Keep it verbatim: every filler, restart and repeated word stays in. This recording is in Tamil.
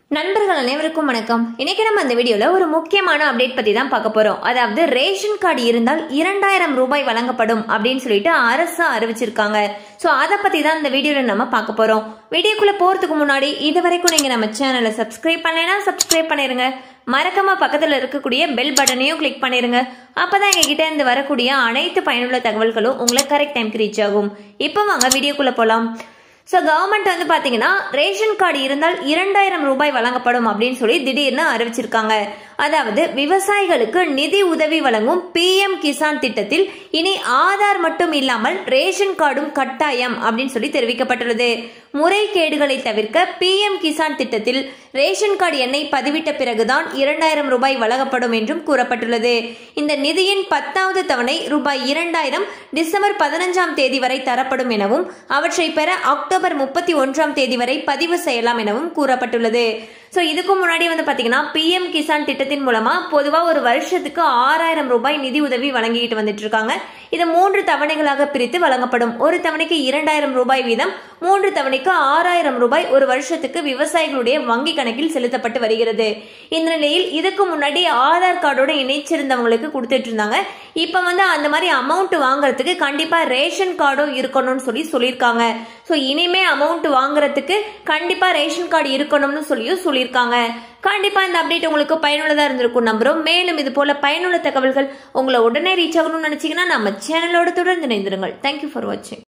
நண்பர்கள் அனைவருக்கும் வணக்கம். இன்னைக்கு நம்ம இந்த வீடியோல ஒரு முக்கியமான அப்டேட் பத்தி தான் பார்க்க போறோம். அதாவது ரேஷன் கார்டு இருந்தால் இரண்டாயிரம் ரூபாய் வழங்கப்படும் அப்படின்னு சொல்லிட்டு அரசு அறிவிச்சிருக்காங்க. சோ அத பத்தி தான் இந்த வீடியோல நம்ம பார்க்க போறோம். வீடியோக்குள்ள போறதுக்கு முன்னாடி இது வரைக்கும் நீங்க நம்ம சேனலை சப்ஸ்கிரைப் பண்ணலைன்னா சப்ஸ்கிரைப் பண்ணிருங்க. மறக்காம பக்கத்துல இருக்கக்கூடிய பெல் பட்டனையும் கிளிக் பண்ணிருங்க. அப்பதான் எங்க கிட்ட இருந்து வரக்கூடிய அனைத்து பயனுள்ள தகவல்களும் உங்களுக்கு கரெக்ட் டைம்க்கு ரீச் ஆகும். இப்போ வாங்க வீடியோக்குள்ள போலாம். சோ கவர்மெண்ட் வந்து பாத்தீங்கன்னா ரேஷன் கார்டு இருந்தால் இரண்டாயிரம் ரூபாய் வழங்கப்படும் அப்படின்னு சொல்லி திடீர்னு அறிவிச்சிருக்காங்க. அதாவது விவசாயிகளுக்கு நிதி உதவி வழங்கும் பி எம் கிசான் திட்டத்தில் இனி ஆதார் மட்டும் இல்லாமல் ரேஷன் கார்டும் கட்டாயம் அப்படின்னு சொல்லி தெரிவிக்கப்பட்டுள்ளது. முறைகேடுகளை தவிர்க்க பி எம் கிசான் திட்டத்தில் ரேஷன் கார்டு எண்ணை பதிவிட்ட பிறகுதான் இரண்டாயிரம் ரூபாய் வழங்கப்படும் என்றும் கூறப்பட்டுள்ளது. இந்த நிதியின் பத்தாவது தவணை ரூபாய் இரண்டாயிரம் டிசம்பர் பதினஞ்சாம் தேதி வரை தரப்படும் எனவும் அவற்றை பெற அக்டோபர் முப்பத்தி ஒன்றாம் தேதி வரை பதிவு செய்யலாம் எனவும் கூறப்பட்டுள்ளது. சோ இதுக்கு முன்னாடி வந்து பாத்தீங்கன்னா பி எம் கிசான் திட்டத்தின் மூலமா பொதுவா ஒரு வருஷத்துக்கு ஆறாயிரம் ரூபாய் நிதி உதவி வழங்கிட்டு வந்துட்டு இருக்காங்க. இது மூன்று தவணைகளாக பிரித்து வழங்கப்படும். ஒரு தவணைக்கு இரண்டாயிரம் ரூபாய் வீதம், மூன்று தவணைக்கு ஆறாயிரம் ரூபாய் ஒரு வருஷத்துக்கு விவசாயிகளுடைய வங்கி கணக்கில் செலுத்தப்பட்டு வருகிறது. இந்த நிலையில் இதுக்கு முன்னாடி ஆதார் கார்டோட இணைச்சிருந்தவங்களுக்கு கொடுத்துட்டு இருந்தாங்க. இப்ப வந்து அந்த மாதிரி அமௌண்ட் வாங்குறதுக்கு கண்டிப்பா ரேஷன் கார்டும் இருக்கணும்னு சொல்லி சொல்லியிருக்காங்க. சோ இனிமே அமௌண்ட் வாங்குறதுக்கு கண்டிப்பா ரேஷன் கார்டு இருக்கணும்னு சொல்லியும் சொல்லியிருக்காங்க. கண்டிப்பா இந்த அப்டேட் உங்களுக்கு பயனுள்ளதா இருந்திருக்கும் நம்புறோம். மேலும் இது போல பயனுள்ள தகவல்கள் உங்களை உடனே ரீச் ஆகணும்னு நினைச்சீங்கன்னா நம்ம சேனலோட தொடர்ந்து இணைந்திருங்கள். தேங்க்யூ ஃபார் வாட்சிங்.